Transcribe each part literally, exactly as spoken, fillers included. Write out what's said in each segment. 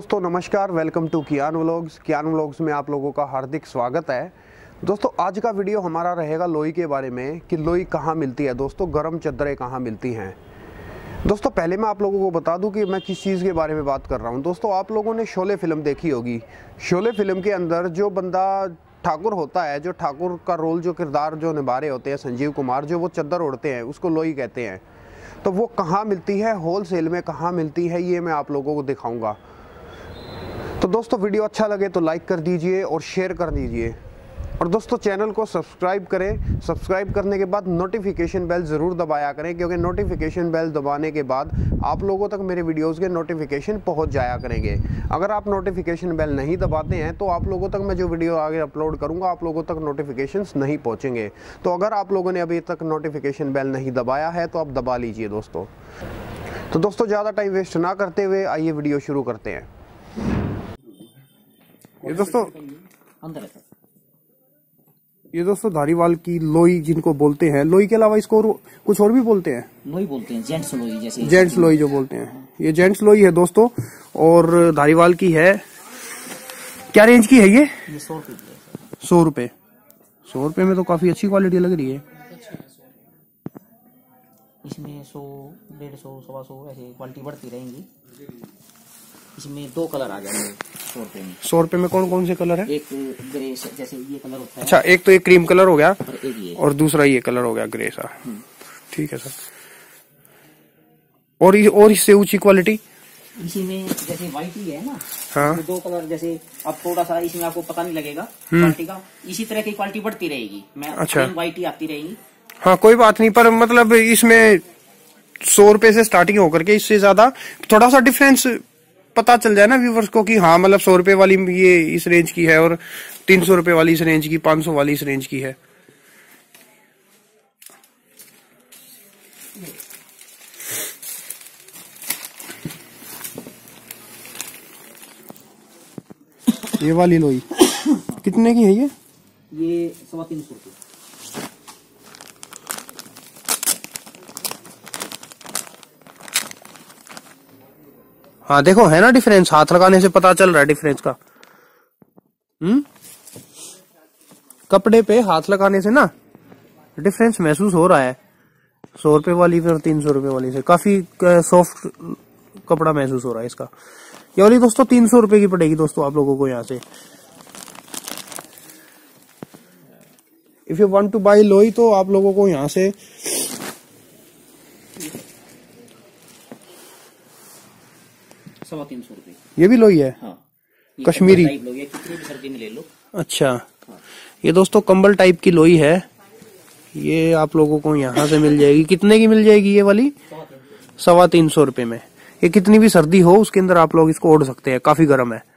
दोस्तों नमस्कार, welcome to Kiyan vlogs. Kiyan vlogs में आप लोगों का हार्दिक स्वागत है। दोस्तों आज का वीडियो हमारा रहेगा लोई के बारे में कि लोई कहाँ मिलती है। दोस्तों गर्म चद्दरें कहाँ मिलती हैं। दोस्तों पहले मैं आप लोगों को बता दूं कि मैं किस चीज़ के बारे में बात कर रहा हूं। दोस्तों आप लोगों ने शोले फिल्म देखी होगी। शोले फिल्म के अंदर जो बंदा ठाकुर होता है, जो ठाकुर का रोल, जो किरदार जो निभा रहे होते हैं संजीव कुमार, जो वो चद्दर ओढ़ते हैं उसको लोई कहते हैं। तो वो कहाँ मिलती है, होल सेल में कहाँ मिलती है, ये मैं आप लोगों को दिखाऊँगा। तो दोस्तों वीडियो अच्छा लगे तो लाइक कर दीजिए और शेयर कर दीजिए, और दोस्तों चैनल को सब्सक्राइब करें। सब्सक्राइब करने के बाद नोटिफिकेशन बेल ज़रूर दबाया करें, क्योंकि नोटिफिकेशन बेल दबाने के बाद आप लोगों तक मेरे वीडियोस के नोटिफिकेशन पहुंच जाया करेंगे। अगर आप नोटिफिकेशन बेल नहीं दबाते हैं तो आप लोगों तक मैं जो वीडियो आगे अपलोड करूंगा आप लोगों तक नोटिफिकेशंस नहीं पहुँचेंगे। तो अगर आप लोगों ने अभी तक नोटिफिकेशन बेल नहीं दबाया है तो आप दबा लीजिए दोस्तों। तो दोस्तों ज़्यादा टाइम वेस्ट ना करते हुए आइए वीडियो शुरू करते हैं। ये दोस्तों अंदर है। ये दोस्तों धारीवाल की लोई जिनको बोलते हैं, लोई के अलावा इसको और कुछ और भी बोलते हैं। लोई बोलते हैं, जेंट्स लोई, जैसे जेंट्स लोई जो बोलते हैं। ये जेंट्स लोई है दोस्तों, और धारीवाल की है। क्या रेंज की है ये? ये सौ रुपए सौ रुपए सौ रुपए में तो काफी अच्छी क्वालिटी लग रही है। इसमें सौ डेढ़ सौ सवा सौ ऐसे क्वालिटी बढ़ती रहेंगी। इसमें दो कलर आ जाएंगे सौ रुपए में। सौ रुपए में कौन कौन से कलर है? एक ग्रे जैसे ये कलर होता है। अच्छा, एक तो एक क्रीम कलर हो गया और एक ये, और दूसरा ये कलर हो गया ग्रे सा। ठीक है सर। और इस, और इससे ऊंची क्वालिटी इसी में जैसे व्हाइट ही है ना। हाँ। तो दो कलर जैसे अब थोड़ा सा इसमें आपको पता नहीं लगेगा क्वालिटी का। इसी तरह की क्वालिटी बढ़ती रहेगी। मैं अच्छा, व्हाइट ही आती रहेगी। हाँ कोई बात नहीं, पर मतलब इसमें सौ रुपए से स्टार्टिंग होकर के इससे ज्यादा थोड़ा सा डिफरेंस पता चल जाए ना व्यूवर्स को कि हाँ मतलब सौ रुपए वाली ये इस रेंज की है और तीन सौ रुपए वाली इस रेंज की, पांच सौ वाली इस रेंज की है। ये वाली लोई कितने की है ये? ये सवा तीन सौ रुपये। हाँ देखो है ना डिफरेंस, हाथ लगाने से पता चल रहा है डिफरेंस का। हम्म कपड़े पे हाथ लगाने से ना डिफरेंस महसूस हो रहा है। सौ रुपए वाली और तीन सौ रुपए वाली से काफी सॉफ्ट कपड़ा महसूस हो रहा है इसका। ये वाली दोस्तों तीन सौ रुपए की पड़ेगी दोस्तों आप लोगों को यहाँ से। If you want to buy loi तो आप लोगों को यहाँ से सवा तीन सौ रुपये। ये भी लोई है। हाँ, कश्मीरी लोई है, कितनी भी सर्दी में ले लो। अच्छा, ये दोस्तों कंबल टाइप की लोई है। ये आप लोगों को यहाँ से मिल जाएगी। कितने की मिल जाएगी ये वाली? सवा तीन सौ रुपए में। ये कितनी भी सर्दी हो उसके अंदर आप लोग इसको ओढ़ सकते हैं, काफी गर्म है।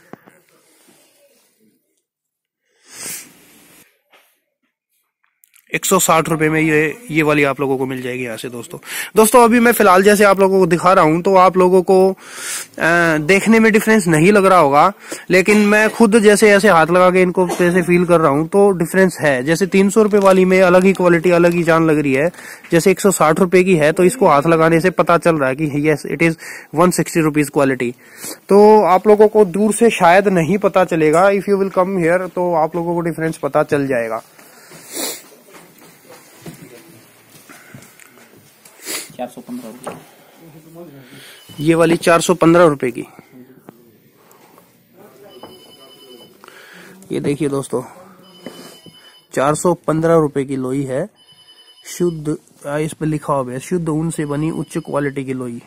एक सौ साठ रुपए में ये ये वाली आप लोगों को मिल जाएगी यहाँ से दोस्तों। दोस्तों अभी मैं फिलहाल जैसे आप लोगों को दिखा रहा हूँ तो आप लोगों को आ, देखने में डिफरेंस नहीं लग रहा होगा, लेकिन मैं खुद जैसे ऐसे हाथ लगा के इनको जैसे फील कर रहा हूँ तो डिफरेंस है। जैसे तीन सौ रुपए वाली में अलग ही क्वालिटी, अलग ही जान लग रही है। जैसे एक सौ साठ रुपए की है तो इसको हाथ लगाने से पता चल रहा है कि yes it is one sixty rupees quality. तो आप लोगों को दूर से शायद नहीं पता चलेगा। If you will come here तो आप लोगों को डिफरेंस पता चल जाएगा। चार सौ पंद्रह रुपये ये वाली चार सौ पंद्रह रुपए की। ये देखिए दोस्तों चार सौ पंद्रह रुपए की लोई है। शुद्ध, इस पे लिखा हुआ है शुद्ध ऊन से बनी उच्च क्वालिटी की लोई।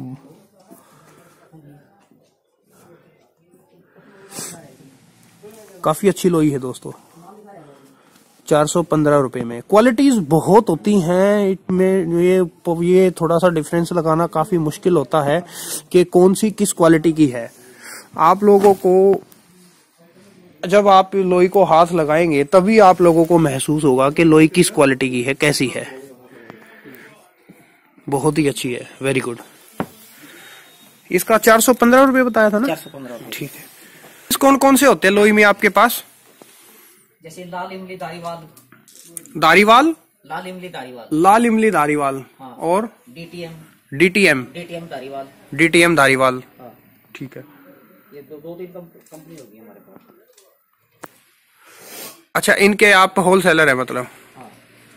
काफी अच्छी लोई है दोस्तों। चार सौ पंद्रह रुपए में क्वालिटीज बहुत होती हैं इसमें। ये ये थोड़ा सा डिफरेंस लगाना काफी मुश्किल होता है कि कौन सी किस क्वालिटी की है। आप लोगों को जब आप लोई को हाथ लगाएंगे तभी आप लोगों को महसूस होगा कि लोई किस क्वालिटी की है, कैसी है। बहुत ही अच्छी है, वेरी गुड। इसका चार सौ पंद्रह रुपये बताया था ना? चार सौ पंद्रह। ठीक है। इस कौन कौन से होते हैं लोई में आपके पास? जैसे लाल इमली धारीवाल। धारीवाल लाल इमली धारीवाल। लाल इमली धारीवाल। हाँ। और DTM. DTM DTM Dhariwal. DTM Dhariwal. हाँ। ठीक है। ये दो दो तीन कंपनी होगी हमारे पास। अच्छा, इनके आप होलसेलर है मतलब? हाँ।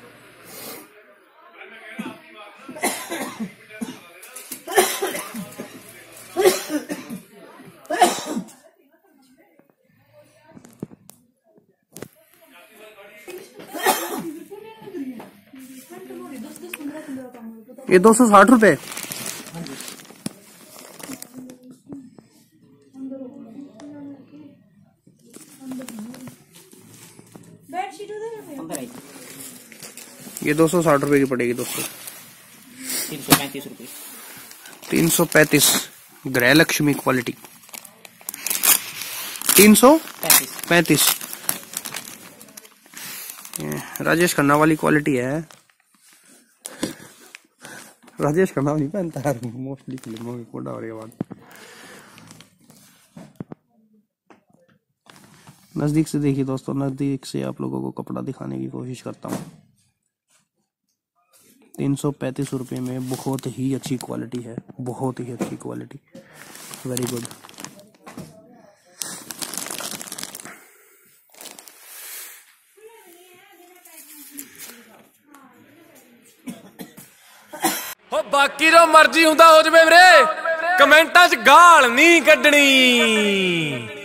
ये दो सौ साठ रुपए। ये दो सौ साठ रुपए की पड़ेगी दोस्तों। तीन सौ पैंतीस रुपये। तीन सौ पैंतीस गृह लक्ष्मी क्वालिटी। तीन सौ पैंतीस राजेश खन्ना वाली क्वालिटी है। राजेश खन्ना नहीं पहनता है मोस्टली फिल्मों में, कोड़ा हो रही है बात। नजदीक से देखिए दोस्तों, नजदीक से आप लोगों को कपड़ा दिखाने की कोशिश करता हूँ। तीन सौ पैंतीस रुपये में बहुत ही अच्छी क्वालिटी है, बहुत ही अच्छी क्वालिटी, वेरी गुड। हो बाकी जो मर्जी हुंदा हो जवे वीरे, कमेंटां च गाल नहीं कड्डनी।